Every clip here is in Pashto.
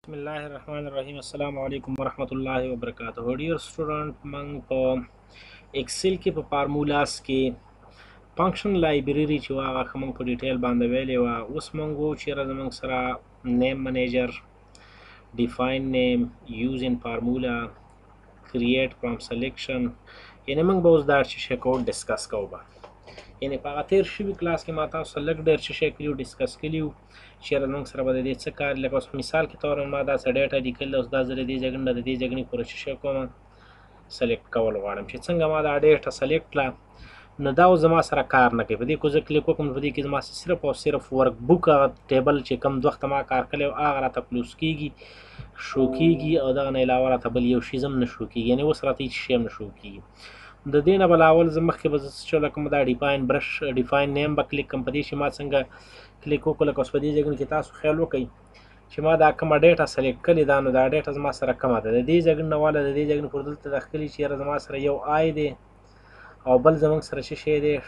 بسم الله الرحمن الرحیم. السلام علیکم ورحمۃ الله وبرکاتہ. ډیر سټوډنټ موږ په ایکسل کې په فارمولاس کې فنکشن لایبرری چې هغه موږ په ډیټیل باندې ویلې و. اوس موږ چیرې زموږ سره نیم منیجر، ډیفاین نیم، یوز ان فارمولا، کریټ فرام سلیکشن، یعنی موږ به اوس دا چې کوو ډسکس کوو. یعنی په هغه تیر شوي کلاس کې ما تاسو سره لږ ډېر څه کړي وو، ډسکس کړي وو چې زموږ سره به د دې څه کار. لکه اوس مثال کې طور ما دا څه ډیټا لیکل، اوس دا زه د دې ځای نه د دې ځای پورې څه کوم سلیکټ کول غواړم. چې څنګه ما دا ډیټا سلیکټ کړه نو دا اوس زما سره کار نه کوي. په دې کو زه کلیک وکړم، په دې کې زما صرف او صرف ورک بوک ټیبل چې کوم وخت ما کار کړی هغه راته کلوز کېږي، شو کېږي، او دغه نه علاوه راته بل یو شی هم نه شو کېږي. یعنې اوس راته هېڅ شی هم نه شو کېږي. د دې نه بل اول زه مخکې به زه څه چلو کوم، دا ډیفاین برش ډیفاین نیم به کلیک کوم. په دې چې ما څنګه کلیک وکړو، لکه اوس په دې ځای کې تاسو خیال وکړئ چې ما دا کومه ډیټا سلیکټ کړې ده، نو دا ډیټا زما سره کومه ده. د دې ځای نه واله د دې ځای نه پر دلته داخلي چې یاره زما سره یو آی دی او بل زموږ سره څه شی دی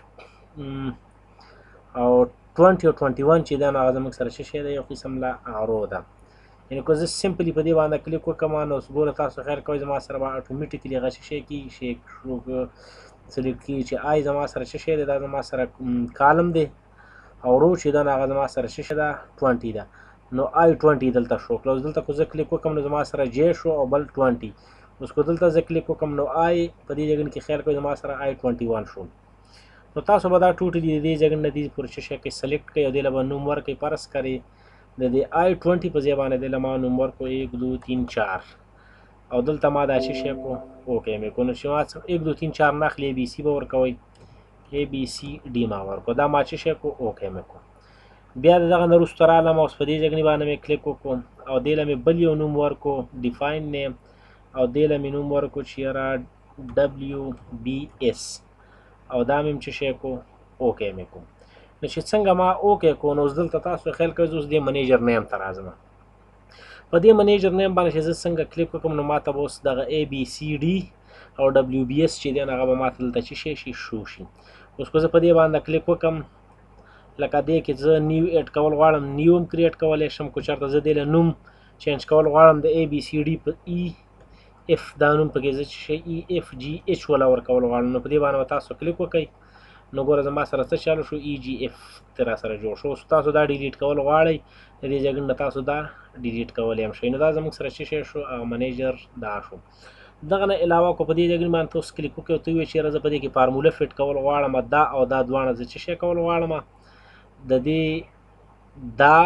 او 20 او 21 چې دا نو هغه زموږ سره څه شی دی، یو قسم له ارو ده. یعنې که زه سمپلی په دې باندې کلیک وکړم نو ګوره تاسو خیر کوئ زما سره به اټومیټیکلي هغه څه شی کېږي سلیکټ کېږي چې آی زما سره څه شی دی، دا زما سره کالم دی، او رو چې ده نو هغه زما سره څه شی ده 20 ده. نو آی 20 دلته شو کړه. اوس دلته که زه کلیک وکړم نو زما سره جے شو او بل 20. اوس که دلته زه کلیک وکړم نو آی په دې ځای کې خیر کوئ زما سره آی 21 شو. نو تاسو به دا ټوټلي د دې ځای نه دې پورې څه شی کوئ سلیکټ کوئ او دې له به نوم ورکوئ. فرض کړئ د دې آی 20 په ځای باندې دې له ما نوم ورکړو 1 2 3 4 او دلته ما دا څه شی کو اوکې مې کو. نو چې ما 1 2 3 4 نه اخلي اے بي سي به ورکوئ، اے بي سي ډي ما ورکړو. دا ما څه شی کو اوکې مې کو. بیا دغه نه وروسته رالم اوس په دې ځای باندې مې کلیک وکړو او دې له مې بل یو نوم ورکړو ډیفاین نیم، او دې له مې نوم ورکړو چې یاره ډبلیو بي اس، او دا مې څه شی کو اوکې مې کو. نو چې څنګه ما اوکې کو نو اوس دلته تاسو خیال کوئ اوس دې منیجر نیم ته راځم. په دې منیجر نیم باندې چې زه څنګه کلیک وکړم نو ماته به اوس دغه اے بي سی ډي او ډبلیو بي اس چې دی نو هغه به ماته دلته څه شي شو شي. اوس که زه په دې باندې کلیک وکړم لکه دې کې زه نیو ایډ کول غواړم، نیو هم کریټ کولی شم. که چېرته زه دې له نوم چینج کول غواړم د اے بي سی ډي په ای اف دا نوم پکې زه چې شی ای اف جي ایچ ولا ورکول غواړم نو په دې باندې به تاسو کلیک وکئ نو ګوره زما سره څه چالو شو ای جي اف ته را سره جوړ شو. اوس تاسو دا ډیلیټ کول غواړئ د دې ځای نه تاسو دا ډیلیټ کولی هم شئ. نو دا زموږ سره څه شی شو او منیجر دا شو. دغه نه علاوه کو په دې ځای باندې تاسو کلیک وکړئ او ته ووایئ چې یاره زه په دې کې فارموله فټ کول غواړم، دا او دا دواړه زه څه شی کول غواړم، د دې دا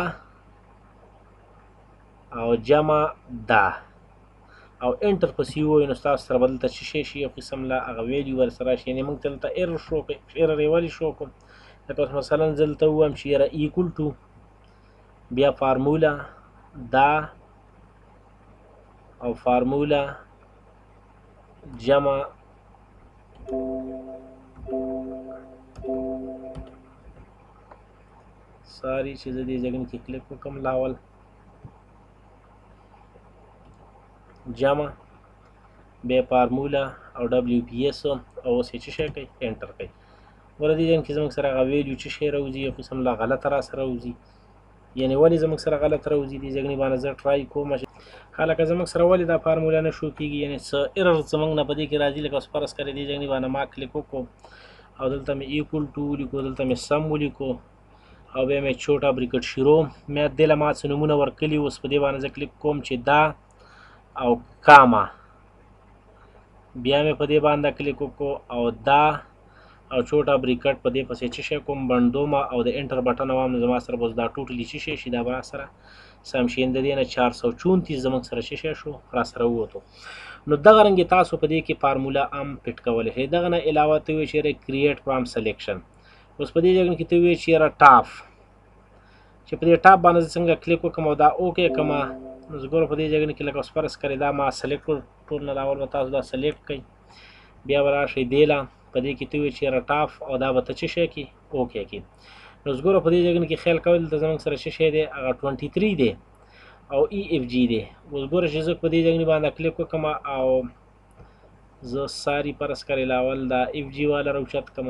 او جمع دا او انټر پسې ووایو نو ستاسو سره به دلته څه شی شي، یو قسم له هغه ویلیو ورسره راشي. یعنې موږ ته دلته ایرر شو کړئ. ایرر یې ولې شو کړو؟ لکه اوس مثلا زه دلته ووایم چې یاره ایکول ټو بیا فارموله دا او فارموله جمع ساری چې زه دې ځای کې کلیک وکړم لاول جمع بیا فارموله او ډبلیو پی ایس او اوس یې څه شی کوئ انټر کوئ. ګوره دې ځای کې زموږ سره هغه ویلیو څه شی راوځي، یو قسم له غلطه را سره راوځي. یعنې ولې زموږ سره غلط راوځي دې ځای باندې زه ټرای کوم خلکه زموږ سره ولې دا فارموله نه شو کېږي، یعنې څه ایرر زموږ نه په دې کې راځي. لکه اوس فرض کړئ دې ځای باندې ما کلیک وکړو او دلته مې ایکول ټو ولیکو، دلته مې سم ولیکو او بیا مې چوټا بریکټ شروع مې دې له ما څه نومونه ورکلي. اوس په دې باندې زه کلیک کوم چې دا او کاما، بیا مې په دې باندې کلیک وکړو او دا او چوټا بریکټ په دې پسې څه شی کوم بندومه او د انټر بټن وام نو زما سره به اوس دا ټوټلي څه شی شي دا به را سره سم شي. د دې نه 434 زموږ سره څه شی شو را سره ووتو. نو دغه رنګې تاسو په دې کې فارموله هم فټ کولی شئ. دغه نه علاوه ته ووایئ چې کریټ فرام سلیکشن. اوس په دې ځای کې ته ووایئ چې یاره ټاپ، چې په دې ټاپ باندې څنګه کلیک وکړم او دا اوکې کړم نو زه ګوره په دې ځای کې لکه اوس فرض کړئ دا ما سلیکټ کړو، ټول نه اول به تاسو دا سلیکټ کړئ، بیا به راشئ دې له په دې کې ته ووایئ چې یاره ټاپ او دا به ته څه شی کړي اوکې کړي. نو زه ګوره په دې ځای کې خیال کوئ دلته زموږ سره څه شی دی هغه 23 دی او ای اف جي دی. اوس ګوره چې زه په دې ځای باندې کلیک وکړم او زه ساری فرض کړئ لاول دا اف جي والا راوچت کړم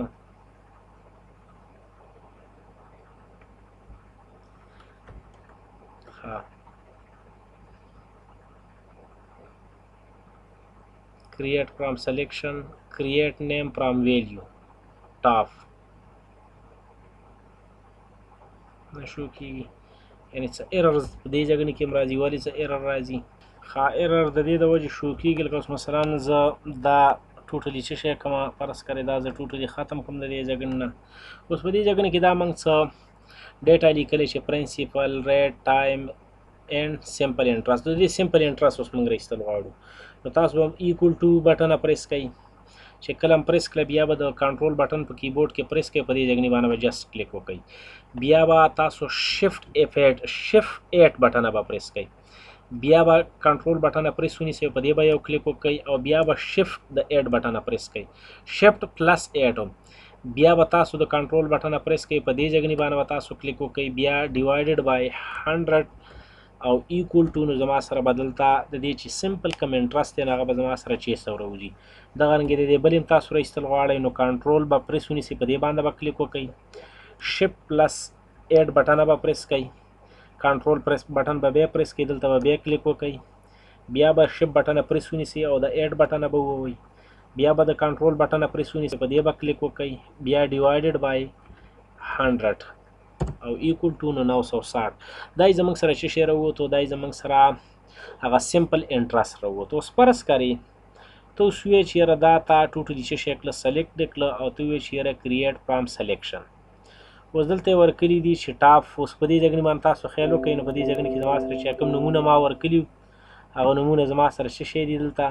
create from selection, create name from value top نشو کیږي یعنی څه ایررز په دې ځای کې راځي ولې څه ایرر راځي ښه ایرر د دې د وجې شو کیږي لکه اوس مثلا زه دا ټوټلی څه شی کومه فرض کړئ دا زه ټوټلی ختم کوم د دې ځای نه اوس په دې ځای کې دا موږ څه ډیټا لیکلی چې پرنسپل ریټ ټایم اینډ سمپل انټرست د دې سمپل انټرست اوس موږ راایستل غواړو نو تاسو به ایکول ټو بټن پریس کړئ چې کله پریس کړئ بیا به د کنټرول بټن په کیبورډ کې پریس کړئ په دې ځای باندې به جست کلیک وکړئ بیا به تاسو شفت F8 بټن به پریس کړئ بیا به کنټرول بټن پریس ونیسئ په دې به یو کلیک وکړئ او بیا به شفت د 8 بټن پریس کړئ شفت پلس 8 بیا به تاسو د کنټرول بټن پریس کړئ په دې ځای باندې تاسو کلیک وکړئ بیا ډیوایډډ بای 100 او ایکول ټو نو زما سره بدلتا د دې چې سمپل کم انټرست دی هغه به زما سره 600 راوځي دغه رنګ د دې بل تاسو راایستل غواړئ نو کنټرول به پریس ونیسئ په دې باندې به کلیک وکړئ شفت پلس 8 بټن به پریس کړئ کنټرول پریس بټن به بیا پریس کړئ دلته به بیا کلیک وکړئ بیا به شفت بټن پریس ونیسئ او د 8 بټن به ووهئ بیا به د کنټرول بټن پریس ونیسئ په دې به کلیک وکړئ بیا ډیوایډډ بای 100 او ایکول ټو 960 دای زمونږ سره چې شی راووتو دای زمونږ سره هغه سمپل انټرست راووتو اوس فرض کړئ ته اوس وایې چې یاره دا تا ټوټلي چې شی کړه سلیکټ دې کړه او ته وایې چې یاره کریټ فرام سلیکشن اوس دلته یې ورکلي دي چې ټاپ اوس په دې ځای باندې تاسو خیال وکړئ نو په دې ځای کې زما سره چې کوم نومونه ما ورکلي هغه نومونه زما سره څه شی دي دلته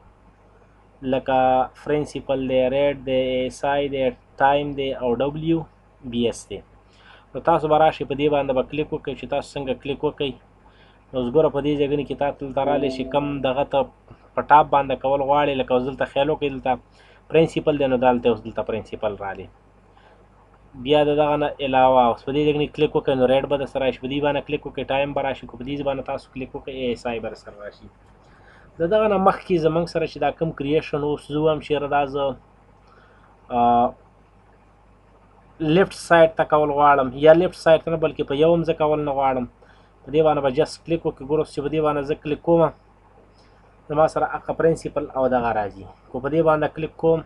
لکه پرنسپل دی ریټ دی SI دی ټایم دی او WBS دی نو تاسو به راشئ په دې باندې به کلیک وکړئ چې تاسو څنګه کلیک وکړئ نو اوس ګوره په دې ځای کې تاسو دلته رالی چې کم دغه ته په ټاپ باندې کول غواړئ لکه اوس دلته خیال وکړئ دلته پرنسپل دی نو دلته اوس دلته پرنسپل رالی بیا د دغه نه علاوه اوس په دې ځای کې کلیک وکړئ نو ریټ به درسره راشي په دې باندې کلیک وکړئ ټایم به راشي په دې باندې تاسو کلیک وکړئ SI به درسره راشي د دغه نه مخکې زموږ سره چې دا کوم کریشن اوس زه وایم چې یاره دا زه لیفت سایډ ته کول غواړم یا لیفت سایډ ته نه بلکې په یو هم زه کول نه غواړم په دې باندې به جست کلیک وکړئ ګوره چې په دې باندې زه کلیک کوم زما سره هغه پرنسپل او دغه راځي خو په دې باندې کلیک کوم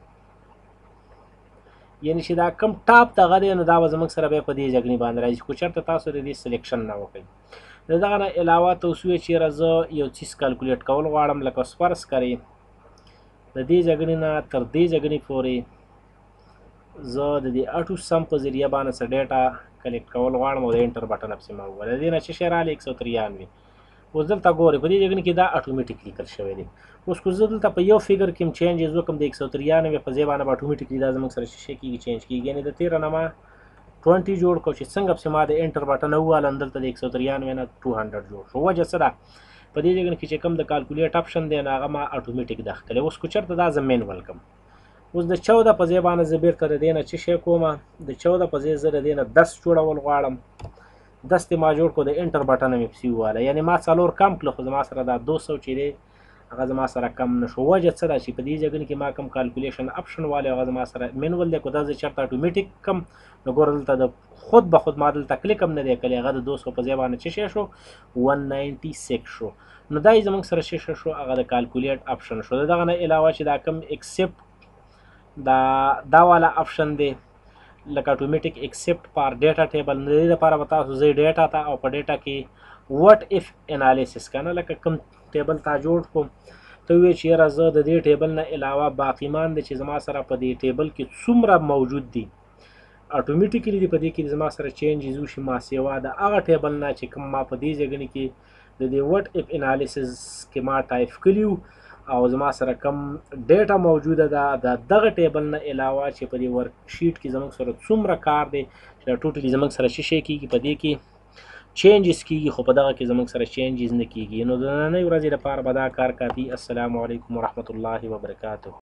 یعنی چې دا کم ټاپ دغه دی نو دا به زموږ سره بیا په دې ځای باندې راځي خو چېرته تاسو د دې سلیکشن نه وکړئ د دغه نه علاوه ته اوس وایې چې یاره زه یو څیز کالکولیټ کول غواړم لکه اوس فرض کړئ د دې ځای نه تر دې ځای پورې زه د دې اټو سم په ذریعه باندې څه ډیټا کلیکټ کول غواړم او د انټر بټن پسې مه ووهه د دې نه چې شی رالی 193 اوس دلته ګورئ په دې ځای کې دا اټومیټیک لیکل شوی دی اوس که زه دلته په یو فګر کې هم چینجز وکړم د 193 په ځای باندې به اټومیټیکلي دا زموږ سره شی کېږي چینج کېږي یعنې د 13 نه ما 20 جوړ کړو چې څنګه پسې ما د انټر بټن ووهلم دلته د 193 نه 200 جوړ شو وجه څه ده په دې ځای کې چې کوم د کالکولیټ اپشن دی نو هغه ما اټومیټیک داخلي اوس که چېرته دا زه مینول کړم اوس د 14 په ځای باندې زه بېرته د دې نه چې شی کوم د 14 په ځای زه د دې نه 10 جوړول غواړم 10 ما جوړ کړو د انټر بټن مې پسې وواله یعنې ما 4 کم کړه خو زما سره دا 200 چې دی هغه زما سره کم نه شو وجه څه ده چې په دې ځای کې ما کوم کالکولیشن اپشن والی هغه زما سره مینول دی که دا زه چېرته اټومیټیک کم نو ګوره دلته د خود به خود ما دلته کلیک هم نه دی کړی هغه د 200 په ځای باندې چې شی شو 196 شو نو دا یې زموږ سره چې شو هغه د کالکولیټ اپشن شو د دغه نه علاوه چې دا کوم ایکسپټ دا والا اپشن دی لکه اټومیټیک ایکسپټ پار ډیټا ټیبل د دې لپاره به تاسو ځئ ډیټا ته او په ډیټا کې وټ اف انالیسس که نه لکه کوم ټیبل تا جوړ کړم ته وایې چې یاره زه د دې ټیبل نه علاوه باقي مان دی چې زما سره په دې ټیبل کې څومره موجود دي اټومیټیکلي دې په دې کې زما سره چینجز وشي ما سیوا د هغه ټیبل نه چې کوم ما په دې ځای کې د دې وټ اف انالیسس کې ما ټایپ کړي او زما سره کم ډیټا موجوده ده د دغه ټیبل نه علاوه چې په دې ورک شیټ کې زموږ سره څومره کار دی چې دا ټوټلي زموږ سره څه شی کېږي په دې کې چینجز کېږي خو په دغه کې زموږ سره چینجز نه کېږي نو د نننۍ ورځې لپاره به دا کار کافي السلام علیکم ورحمة الله وبرکاته